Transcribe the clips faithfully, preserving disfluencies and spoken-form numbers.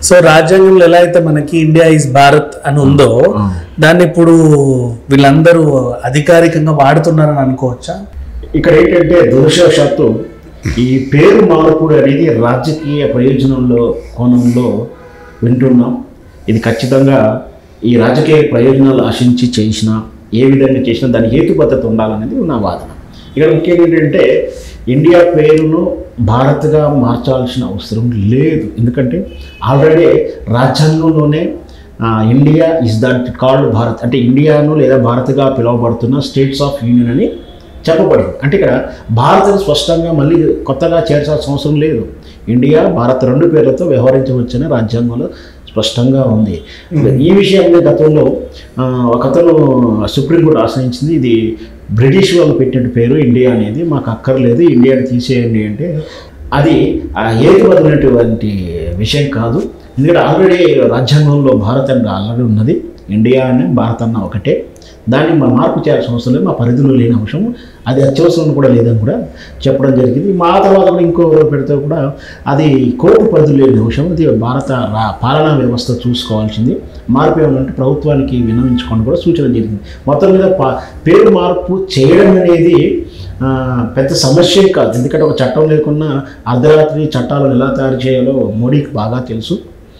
So రాజ్యాంగంలో ఎలా అయితే మనకి ఇండియా ఇస్ భారత్ అని ఉందో దాన్ని ఇప్పుడు వీళ్ళందరూ అధికారికంగా వాడుతున్నారని అనుకోవచ్చా? ఇక్కడ ఏంటంటే దురదృష్టవశాత్తు ఈ పేరు మార్పుడు అనేది రాజకీయ ప్రయోజనంలో కోణంలో వింటున్నాం. ఇది ఖచ్చితంగా ఈ రాజకీయ ప్రయోజనాలు ఆశించి చేసినా ఏ విధంగా చేసినా దాని హేతుబద్ధత ఉండాలనేది నా వాదన. ఇక్కడ ముఖ్యంగా ఏంటంటే ఇండియా పేరును భారత్గా మార్చాల్సిన అవసరం లేదు. ఎందుకంటే ఆల్రెడీ రాజ్యాంగంలోనే India is that called Bharat అంటే ఇండియాను లేదా భారత్గా పిలువబడుతున్న స్టేట్స్ ఆఫ్ యూనియన్ అని చెప్పబడింది. అంటే ఇక్కడ భారత్ను స్పష్టంగా మళ్ళీ కొత్తగా చేర్చాల్సిన అవసరం లేదు. ఇండియా భారత్ రెండు పేర్లతో వ్యవహరించవచ్చని రాజ్యాంగంలో స్పష్టంగా ఉంది. ఈ విషయంలో గతంలో ఒక అతను సుప్రీంకోర్టు ఆశ్రయించింది. ఇది బ్రిటిష్ వాళ్ళు పెట్టిన పేరు ఇండియా అనేది, మాకు అక్కర్లేదు, ఇండియాని తీసేయండి అంటే అది ఏకబడినటువంటి విషయం కాదు. ఎందుకంటే ఆల్రెడీ రాజ్యాంగంలో భారత్ అని ఆల్రెడీ ఉన్నది, ఇండియా అని భారత్ అన్న ఒకటే. దాన్ని మా మార్పు చేయాల్సిన అవసరం లేదు, మా పరిధిలో లేని అంశం, అది అత్యవసరం కూడా లేదని కూడా చెప్పడం జరిగింది. మా తర్వాత కూడా ఇంకో పెడితే కూడా అది కోర్టు పరిధిలో లేని అంశం, అది భారత పాలనా వ్యవస్థ చూసుకోవాల్సింది. మార్పు ఏమంటే ప్రభుత్వానికి విన్నవించుకోవడం కూడా సూచన జరిగింది. మొత్తం మీద పా పేరు మార్పు చేయడం అనేది పెద్ద సమస్య కాదు. ఎందుకంటే ఒక చట్టం లేకున్నా అర్ధరాత్రి చట్టాలను ఎలా తయారు చేయాలో మోడీకి బాగా తెలుసు.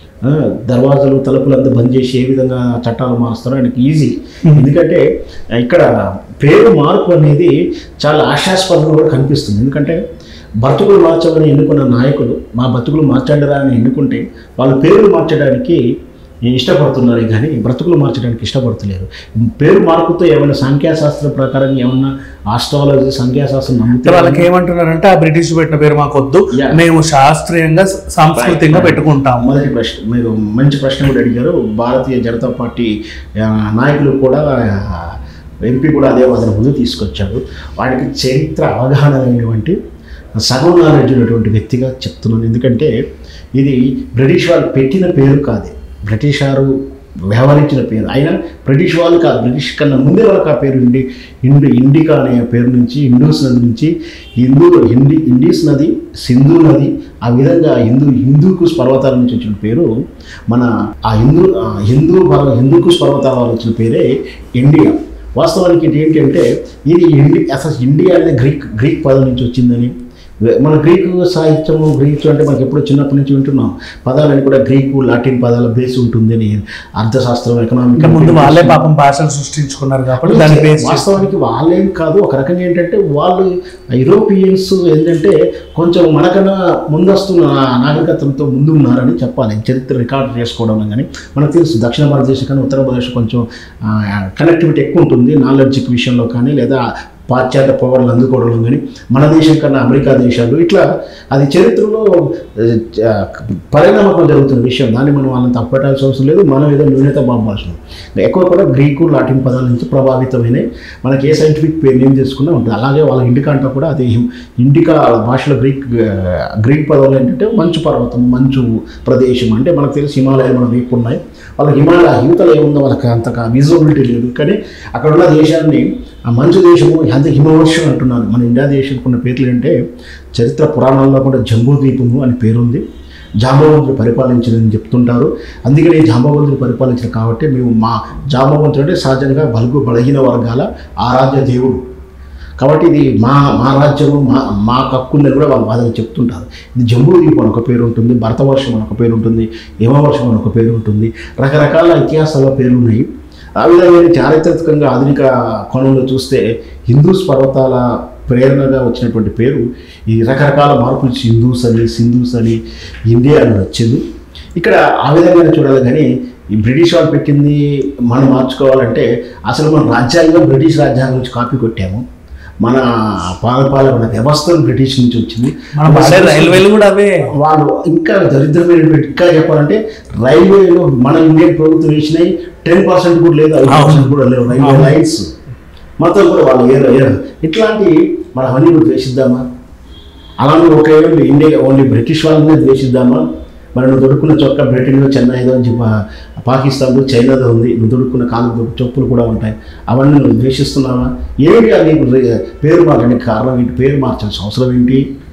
దర్వాజాలు తలుపులు అంతా బంద్ చేసి ఏ విధంగా చట్టాలు మారుస్తారో ఆయనకి ఈజీ. ఎందుకంటే ఇక్కడ పేరు మార్పు అనేది చాలా ఆశాస్పదంగా కూడా కనిపిస్తుంది. ఎందుకంటే బతుకులు మార్చాలని ఎన్నుకున్న నాయకులు మా బతుకులు మార్చండిరా అని ఎన్నుకుంటే వాళ్ళు పేర్లు మార్చడానికి ఇష్టపడుతున్నారు కానీ బ్రతుకులు మార్చడానికి ఇష్టపడతలేరు. పేరు మార్పుతో ఏమైనా సంఖ్యాశాస్త్రం ప్రకారం ఏమన్నా ఆస్ట్రాలజీ సంఖ్యాశాస్త్రం నమ్మితే వాళ్ళకి ఏమంటున్నారంటే ఆ బ్రిటిష్ పెట్టిన పేరు మాకు వద్దు, మేము శాస్త్రీయంగా సాంస్కృతికంగా పెట్టుకుంటాం. మొదటి ప్రశ్న మీరు మంచి ప్రశ్న కూడా అడిగారు. భారతీయ జనతా పార్టీ నాయకులు కూడా ఎంపీ కూడా అదే వాదన ముందు తీసుకొచ్చాడు. వాడికి చరిత్ర అవగాహన లేనటువంటి సగం నాలెడ్జ్ ఉన్నటువంటి వ్యక్తిగా చెప్తున్నాను. ఎందుకంటే ఇది బ్రిటిష్ వాళ్ళు పెట్టిన పేరు కాదు, బ్రిటిష్ వారు వ్యవహరించిన పేరు. అయినా బ్రిటిష్ వాళ్ళు కాదు, బ్రిటిష్ కన్నా ముందే వాళ్ళకి ఆ పేరు ఇండి ఇండి ఇండికా అనే పేరు నుంచి ఇండూస్ నది నుంచి హిందూ హిందీ ఇండీస్ నది సింధు నది ఆ విధంగా హిందూ హిందూకుస్ పర్వతాల నుంచి వచ్చిన పేరు మన ఆ హిందూ హిందూ హిందూకుస్ పర్వతాల వాళ్ళు వచ్చిన పేరే ఇండియా. వాస్తవానికి ఇది ఏంటంటే ఇది ఇండి అసలు ఇండియా అనేది గ్రీక్ గ్రీక్ పదం నుంచి వచ్చిందని మన గ్రీకు సాహిత్యము గ్రీకు అంటే మనకి ఎప్పుడో చిన్నప్పటి నుంచి వింటున్నాం. పదాలని కూడా గ్రీకు లాటిన్ పదాల బేస్ ఉంటుంది అని అర్థశాస్త్రం ఎకనామిక్ ముందు వాళ్ళే పాపం భాషను సృష్టించుకున్నారు కాబట్టి దాని బేస్ వాస్తవానికి వాళ్ళేం కాదు. ఒక రకంగా ఏంటంటే వాళ్ళు యూరోపియన్స్ ఏంటంటే కొంచెం మనకన్నా ముందస్తున్న నాగరికతంతో ముందు ఉన్నారని చెప్పాలి. చరిత్ర రికార్డు చేసుకోవడం కానీ మనకు తెలుసు దక్షిణ భారతదేశం కానీ ఉత్తర భారతదేశం కొంచెం కనెక్టివిటీ ఎక్కువ ఉంటుంది నాలెడ్జ్ విషయంలో కానీ లేదా పాశ్చాత్య పవర్లు అందుకోవడంలో కానీ మన దేశం కన్నా అమెరికా దేశాలు ఇట్లా అది చరిత్రలో పరిణామం జరుగుతున్న విషయం. దాన్ని మనం వాళ్ళని తప్పట్టాల్సిన అవసరం లేదు, మనం ఏదో న్యూనత బాంబాల్సిన ఎక్కువ కూడా గ్రీకు లాటిన్ పదాల నుంచి ప్రభావితమైన మనకి ఏ సైంటిఫిక్ పేరు నేమ్ చేసుకున్నా ఉంటుంది. అలాగే వాళ్ళ ఇండికా అంటా కూడా అదే ఇండికా భాషలో గ్రీక్ గ్రీక్ పదాలు ఏంటంటే మంచు పర్వతం మంచు ప్రదేశం అంటే మనకు తెలిసి హిమాలయాలు మన వైపు ఉన్నాయి. వాళ్ళకి హిమాలయ యువతలు ఏముందో వాళ్ళకి అంతగా విజిబిలిటీ లేదు. కానీ అక్కడ ఉన్న దేశాన్ని ఆ మంచు దేశము అంత హిమవర్షం అంటున్నారు. మన ఇండియా దేశం కొన్ని పేర్లు అంటే చరిత్ర పురాణాల్లో కూడా జంబూద్వీపము అని పేరుంది. జాంబవంతుడు పరిపాలించిందని చెప్తుంటారు. అందుకని జాంబవంతుడు పరిపాలించిన కాబట్టి మేము మా జాంబవంతుడు అంటే సహజంగా బలుగు బలహీన వర్గాల ఆరాధ్య దేవుడు కాబట్టి ఇది మా మా రాజ్యము మా మా హక్కుందని కూడా వాళ్ళు వాదన చెప్తుంటారు. ఇది జంబూద్వీపం అని ఒక పేరు ఉంటుంది, భరతవర్షం అని ఒక పేరు ఉంటుంది, హిమవర్షం అని ఒక పేరు ఉంటుంది, రకరకాల ఇతిహాసాల పేర్లు ఉన్నాయి. ఆ విధంగా చారిత్రకంగా ఆధునిక కోణంలో చూస్తే హిందూస్ పర్వతాల ప్రేరణగా వచ్చినటువంటి పేరు ఈ రకరకాల మార్పులు హిందూస్ అని సింధూస్ అని ఇండియా అని వచ్చింది. ఇక్కడ ఆ విధంగానే చూడాలి. కానీ ఈ బ్రిటిష్ వాళ్ళు పెట్టింది మనం మార్చుకోవాలంటే అసలు మన రాజ్యాంగం బ్రిటిష్ రాజ్యాంగం నుంచి కాపీ కొట్టాము. మన పాలపాలన వ్యవస్థలు బ్రిటిష్ నుంచి వచ్చింది. రైల్వేలు కూడా అవే. వాళ్ళు ఇంకా దరిద్రమైన ఇంకా చెప్పాలంటే రైల్వేలో మన ఇండియన్ ప్రభుత్వం వేసినాయి టెన్ పర్సెంట్ కూడా లేదు, ఐదు పర్సెంట్ కూడా లేవు రైల్వే లైన్స్ మొత్తం కూడా వాళ్ళు ఏరో ఏరో ఇట్లాంటి మనం అన్నీ కూడా ద్వేషిద్దామా? అలాగే ఒకే ఇండియా ఓన్లీ బ్రిటిష్ వాళ్ళనే ద్వేషిద్దామా? మరి నువ్వు దొరుకున్న చొక్క బ్రిటన్లో చెన్నైదో పాకిస్తాన్లో చైనాలో ఉంది, నువ్వు దొరుకున్న కాలు చొప్పులు కూడా ఉంటాయి, అవన్నీ నువ్వు ద్వేషిస్తున్నావా? ఏమిటి అది పేరు మార్చడానికి కారణం ఏంటి? పేరు మార్చాల్సిన అవసరం ఏంటి?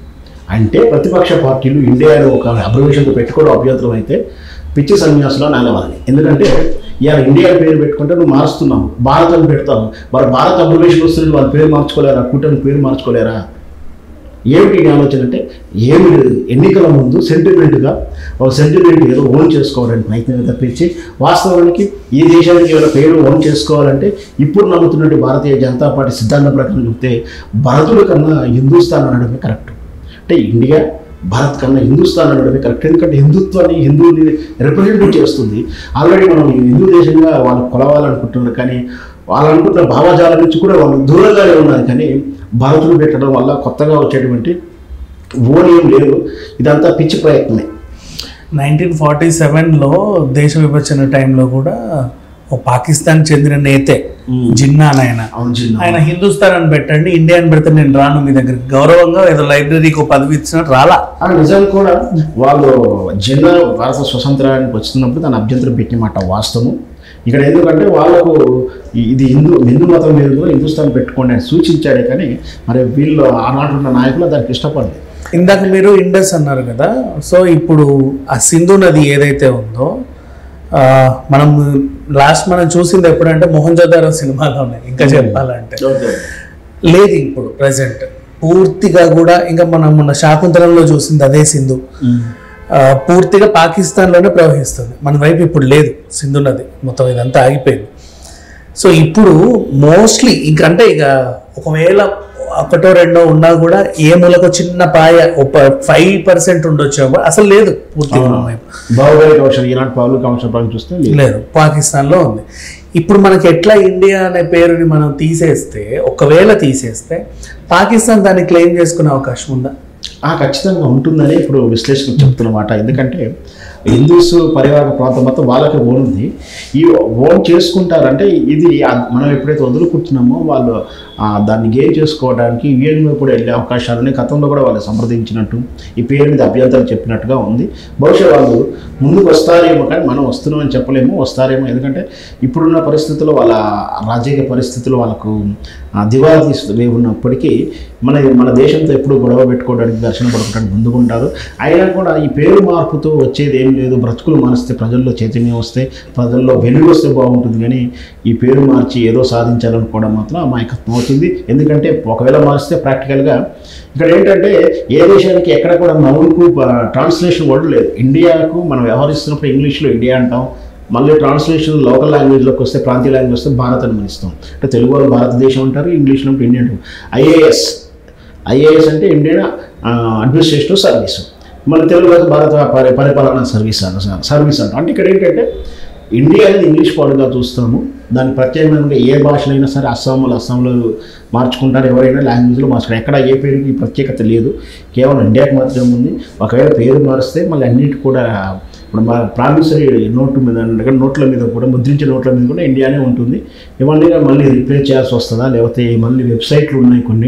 అంటే ప్రతిపక్ష పార్టీలు ఇండియాలో ఒక అబ్రివేషన్తో పెట్టుకోవడం అభ్యంతరం అయితే పిచ్చి సన్యాసులో నిలవాలి. ఎందుకంటే ఇవాళ ఇండియా పేరు పెట్టుకుంటే నువ్వు మారుస్తున్నావు, భారత్ అని పెడతావు, మరి భారత్ అబ్రివేషన్ వస్తుంది, వాళ్ళ పేరు మార్చుకోలేరా, కూటమి పేరు మార్చుకోలేరా? ఏమిటి ఆలోచన అంటే ఏమి లేదు. ఎన్నికల ముందు సెంటిమెంట్గా ఒక సెంటిమెంట్ ఏదో ఓన్ చేసుకోవడానికి ప్రయత్నం తప్పించి వాస్తవానికి ఈ దేశానికి ఏమైనా పేరు ఓన్ చేసుకోవాలంటే ఇప్పుడు నమ్ముతున్నట్టు భారతీయ జనతా పార్టీ సిద్ధాంతం ప్రకారం చెప్తే భారతుల కన్నా హిందూస్థాన్ అనడమే కరెక్ట్. అంటే ఇండియా భారత్ కన్నా హిందూస్థాన్ అనడమే కరెక్ట్. ఎందుకంటే హిందుత్వాన్ని హిందువుని రిప్రజెంట్ చేస్తుంది. ఆల్రెడీ మనం హిందూ దేశంగా వాళ్ళు కొలవాలనుకుంటున్నారు, కానీ వాళ్ళు అనుకుంటున్న భావజాలం నుంచి కూడా వాళ్ళు దూరంగానే ఉన్నారు. కానీ భారతులు పెట్టడం వల్ల కొత్తగా వచ్చేటువంటి ఓనియం లేదు. ఇదంతా పిచ్చి ప్రయత్నమే. నైన్టీన్ ఫార్టీ సెవెన్లో దేశ విభజన టైంలో కూడా ఓ పాకిస్తాన్ చెందిన నేతే జిన్నా ఆయన ఆయన హిందుస్థాన్ అని పెట్టండి, ఇండియా అని పెడితే నేను రాను మీ దగ్గరికి, గౌరవంగా ఏదో లైబ్రరీకి ఒక పదవి ఇచ్చినట్టు రాలా. నిజం కూడా వాళ్ళు జిన్నా భారత స్వతంత్రానికి వచ్చినప్పుడు తన అభ్యంతరం పెట్టినమాట వాస్తవం. ఇక్కడ ఎందుకంటే వాళ్ళకు ఇది హిందూ హిందూ మతం మీద కూడా హిందుస్థాన్ పెట్టుకోండి అని సూచించాడే, కానీ మరి వీళ్ళు ఆనాటి ఉన్న నాయకులు దానికి ఇష్టపడలేదు. ఇందాక మీరు ఇండస్ అన్నారు కదా, సో ఇప్పుడు ఆ సింధు నది ఏదైతే ఉందో మనం లాస్ట్ మనం చూసింది ఎప్పుడంటే మొహంజోదారో సినిమాలోనే, ఇంకా చెప్పాలంటే లేదు ఇప్పుడు ప్రజెంట్ పూర్తిగా కూడా. ఇంకా మనం మొన్న శాకుంతలంలో చూసింది అదే సింధు పూర్తిగా పాకిస్తాన్లోనే ప్రవహిస్తుంది, మన వైపు ఇప్పుడు లేదు సింధు నది, మొత్తం ఇదంతా ఆగిపోయింది. సో ఇప్పుడు మోస్ట్లీ ఇంకంటే ఇక ఒకవేళ ఒకటో రెండో ఉన్నా కూడా ఏ మూలకు చిన్న పాయ ఒక ఫైవ్ పర్సెంట్ ఉండొచ్చు, అసలు లేదు పూర్తిగా చూస్తే లేదు, పాకిస్తాన్లో ఉంది. ఇప్పుడు మనకి ఎట్లా ఇండియా అనే పేరుని మనం తీసేస్తే, ఒకవేళ తీసేస్తే పాకిస్తాన్ దాన్ని క్లెయిమ్ చేసుకునే అవకాశం ఉందా? ఖచ్చితంగా ఉంటుందని ఇప్పుడు విశ్లేషకులు చెప్తున్నమాట. ఎందుకంటే హిందూస్ పరివార ప్రాంతం మొత్తం వాళ్ళకి ఓన్ ఉంది. ఈ ఓన్ చేసుకుంటారంటే ఇది మనం ఎప్పుడైతే వదులుకుంటున్నామో వాళ్ళు దాన్ని గెయిన్ చేసుకోవడానికి యుఎన్ కూడా వెళ్ళే అవకాశాలని గతంలో కూడా వాళ్ళు సంప్రదించినట్టు ఈ పేరు మీద అభ్యంతరం చెప్పినట్టుగా ఉంది. బహుశా వాళ్ళు ముందుకు వస్తారేమో, కానీ మనం వస్తున్నామని చెప్పలేము, వస్తారేమో. ఎందుకంటే ఇప్పుడున్న పరిస్థితుల్లో వాళ్ళ రాజకీయ పరిస్థితులు వాళ్ళకు దివాలా తీస్తూ ఉన్నప్పటికీ మన మన దేశంతో ఎప్పుడు గొడవ పెట్టుకోవడానికి దర్శనం పడుకోవడానికి ముందుకుంటారు. అయినా కూడా ఈ పేరు మార్పుతో వచ్చేది ఏం లేదు. బ్రతుకులు మారిస్తే ప్రజల్లో చైతన్యం వస్తే, ప్రజల్లో వెలుగు వస్తే బాగుంటుంది. కానీ ఈ పేరు మార్చి ఏదో సాధించాలనుకోవడం మాత్రం అమాయకత్వం అవుతుంది. ఎందుకంటే ఒకవేళ మారిస్తే ప్రాక్టికల్గా ఇక్కడ ఏంటంటే ఏ దేశానికి ఎక్కడ కూడా నౌన్కు ట్రాన్స్లేషన్ వర్డ్ లేదు. ఇండియాకు మనం వ్యవహరిస్తున్నప్పుడు ఇంగ్లీష్లో ఇండియా అంటాం, మళ్ళీ ట్రాన్స్లేషన్ లోకల్ లాంగ్వేజ్లోకి వస్తే, ప్రాంతీయ లాంగ్వేజ్ వస్తే భారత్ అని మనిస్తాం. అంటే తెలుగు వాళ్ళు భారతదేశం అంటారు, ఇంగ్లీష్లో ఇండియా అంటారు. ఐఏఎస్ ఐఏఎస్ అంటే ఇండియన్ అడ్మినిస్ట్రేటివ్ సర్వీసు, మన తెలుగు భారత పరి పరిపాలనా సర్వీస్ సర్వీస్ అంటాం. అంటే ఇక్కడ ఏంటంటే ఇండియా అనేది ఇంగ్లీష్ పాడుగా చూస్తాము. దాని ప్రత్యేకంగా ఏ భాషలైనా సరే అస్సాంలో అస్సాంలో మార్చుకుంటారు, ఎవరైనా లాంగ్వేజ్లో మార్చుకుంటారు. ఎక్కడ ఏ పేరుకి ప్రత్యేకత లేదు, కేవలం ఇండియాకి మాత్రమే ఉంది. ఒకవేళ పేరు మారిస్తే మళ్ళీ అన్నిటి కూడా ఇప్పుడు మా ప్రామిసరీ నోటు మీద నోట్ల మీద కూడా ముద్రించిన నోట్ల మీద కూడా ఇండియానే ఉంటుంది. ఇవన్నీ మళ్ళీ రిప్లేస్ చేయాల్సి వస్తుందా, లేకపోతే మళ్ళీ వెబ్సైట్లు ఉన్నాయి, కొన్ని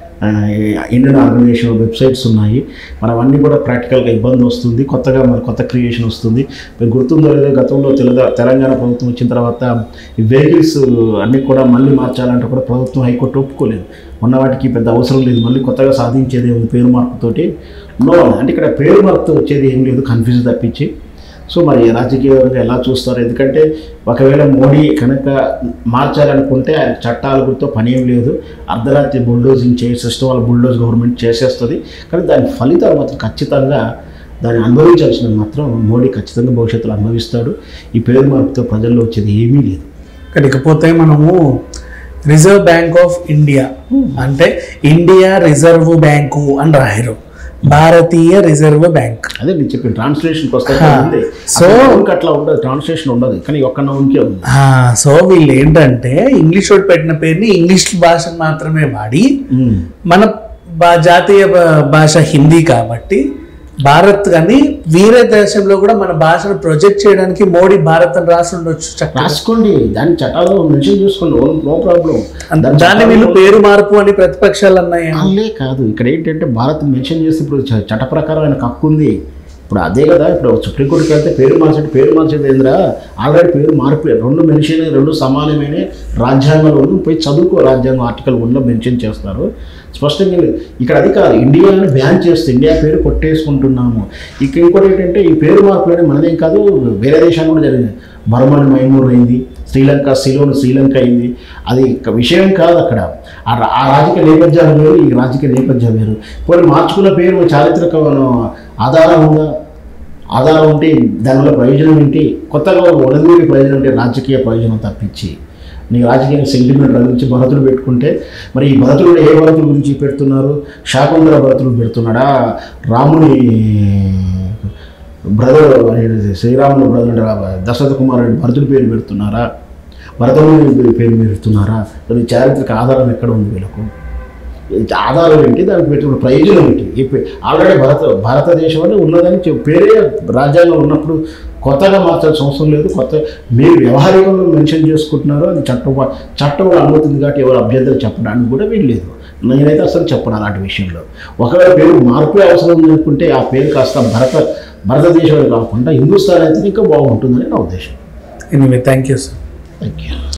ఇండియన్ ఆర్గనైజేషన్ వెబ్సైట్స్ ఉన్నాయి, మరి అవన్నీ కూడా ప్రాక్టికల్గా ఇబ్బంది వస్తుంది. కొత్తగా మరి కొత్త క్రియేషన్ వస్తుంది. మీకు గుర్తుందో లేదో గతంలో తెలంగాణ తెలంగాణ ప్రభుత్వం వచ్చిన తర్వాత ఈ వెహికల్స్ అన్నీ కూడా మళ్ళీ మార్చాలంటే కూడా ప్రభుత్వం హైకోర్టు ఒప్పుకోలేదు. ఉన్న వాటికి పెద్ద అవసరం లేదు, మళ్ళీ కొత్తగా సాధించేది ఉంది పేరు మార్పుతోటి. నో అంటే ఇక్కడ పేరు మార్పుతో వచ్చేది ఏం లేదు, కన్ఫ్యూజ్ తప్పించి. సో మరి రాజకీయంగా ఎలా చూస్తారు? ఎందుకంటే ఒకవేళ మోడీ కనుక మార్చాలనుకుంటే ఆయన చట్టాల గురితో పని ఏం లేదు, అర్ధరాత్రి బుల్డోజింగ్ చేసేస్తూ వాళ్ళ బుల్డోజ్ గవర్నమెంట్ చేసేస్తుంది. కానీ దాని ఫలితాలు మాత్రం ఖచ్చితంగా దాన్ని అనుభవించాల్సిన మాత్రం మోడీ ఖచ్చితంగా భవిష్యత్తులో అనుభవిస్తాడు. ఈ పేరు మార్పుతో ప్రజల్లో వచ్చేది ఏమీ లేదు. ఇకపోతే మనము రిజర్వ్ బ్యాంక్ ఆఫ్ ఇండియా అంటే ఇండియా రిజర్వ్ బ్యాంకు అని రాయరు, భారతీయ రిజర్వ్ బ్యాంక్. అదే నేను చెప్పిన ట్రాన్స్లేషన్కి వస్తే సో అట్లా ఉండదు, ట్రాన్స్లేషన్ ఉండదు, కానీ ఒక్క నౌన్కే ఉంది. సో వీళ్ళు ఏంటంటే ఇంగ్లీష్ వాడు పెట్టిన పేరుని ఇంగ్లీష్ భాషను మాత్రమే వాడి, మన జాతీయ భాష హిందీ కాబట్టి భారత్ కానీ వేరే దేశంలో కూడా మన భాషను ప్రొజెక్ట్ చేయడానికి మోడీ భారత్ అని రాసి ఉండొచ్చు. రాసుకోండి, దాని చట్టాలు మెన్షన్ చూసుకోండి, నో ప్రాబ్లం. దాన్ని వీళ్ళు పేరు మార్పు అని ప్రతిపక్షాలు అన్నాయి. అల్లే కాదు, ఇక్కడ ఏంటంటే భారత్ మెన్షన్ చేస్తే ఇప్పుడు చట్ట ప్రకారం ఆయనకు హక్కు ఉంది. ఇప్పుడు అదే కదా, ఇప్పుడు సుప్రీంకోర్టుకి వెళ్తే పేరు మార్చేది పేరు మార్చేది ఏంద్రా, ఆల్రెడీ పేరు మార్పు రెండు మెన్షన్ రెండు సమానమైన రాజ్యాంగంలో పోయి చదువుకో, రాజ్యాంగం ఆర్టికల్ వన్లో మెన్షన్ చేస్తారు. స్పష్టంగా లేదు. ఇక్కడ అది కాదు, ఇండియాని బ్యాన్ చేస్తే ఇండియా పేరు కొట్టేసుకుంటున్నాము. ఇక ఇంకోటి ఏంటంటే ఈ పేరు మార్పులు అనేది మనదేం కాదు, వేరే దేశాలు కూడా జరిగింది. బర్మన్ మైమూర్ అయింది, శ్రీలంక సిలోన్ శ్రీలంక అయింది. అది విషయం కాదు అక్కడ. ఆ రాజకీయ నేపథ్యాలు వేరు, ఈ రాజకీయ నేపథ్యం వేరు. కొన్ని మార్చుకున్న పేరు చారిత్రక ఆధారం ఉందా? ఆధారం ఉంటే దానివల్ల ప్రయోజనం ఏంటి? కొత్తగా ఉడదూరి ప్రయోజనం అంటే రాజకీయ ప్రయోజనం తప్పించి నీ రాజకీయ సెంటిమెంట్ గురించి భరతుడు పెట్టుకుంటే, మరి ఈ భరతుడు ఏ భరతుల గురించి పెడుతున్నారు? శాకుంతల భరతుడు పెడుతున్నాడా? రాముని బ్రదర్ శ్రీరాముని బ్రదర్ దశరథ కుమారుడు భరతుడి పేరు పెడుతున్నారా? భరతముని పేరు పెడుతున్నారా? అది చారిత్రక ఆధారం ఎక్కడ ఉంది వీళ్ళకు? ఆధారం ఏంటి? దానికి పెట్టిన ప్రయోజనం ఏంటి? ఆల్రెడీ భారత భారతదేశం అని ఉన్నదని పేరే రాజ్యాంగం ఉన్నప్పుడు కొత్తగా మార్చాల్సిన అవసరం లేదు. కొత్త మీరు వ్యవహారికంగా మెన్షన్ చేసుకుంటున్నారో అది చట్టం చట్టంలో అనుమతింది కాబట్టి ఎవరు అభ్యంతరం చెప్పడానికి కూడా వీల్లేదు. నేనైతే అసలు చెప్పను అలాంటి విషయంలో. ఒకవేళ పేరు మార్పే అవసరం ఉంది అనుకుంటే ఆ పేరు కాస్త భరత భారతదేశంలో కాకుండా హిందుస్థాన్ అయితే ఇంకా బాగుంటుందని నా ఉద్దేశం. Anyway thank you sir. Thank you.